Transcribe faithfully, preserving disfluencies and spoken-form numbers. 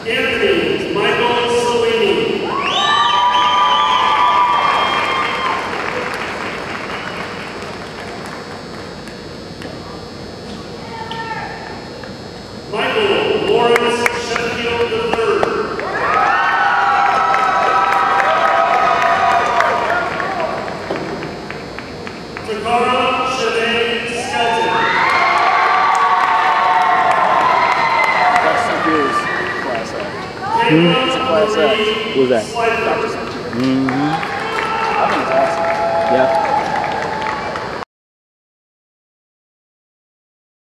Anthony Michael Salini. Michael Lawrence Sheffield the third. Takara Shanae Skelton. That's two years class act. Hmm? It's a class act. What was that? Doctor Center. Mm-hmm. I think it's awesome. Yeah.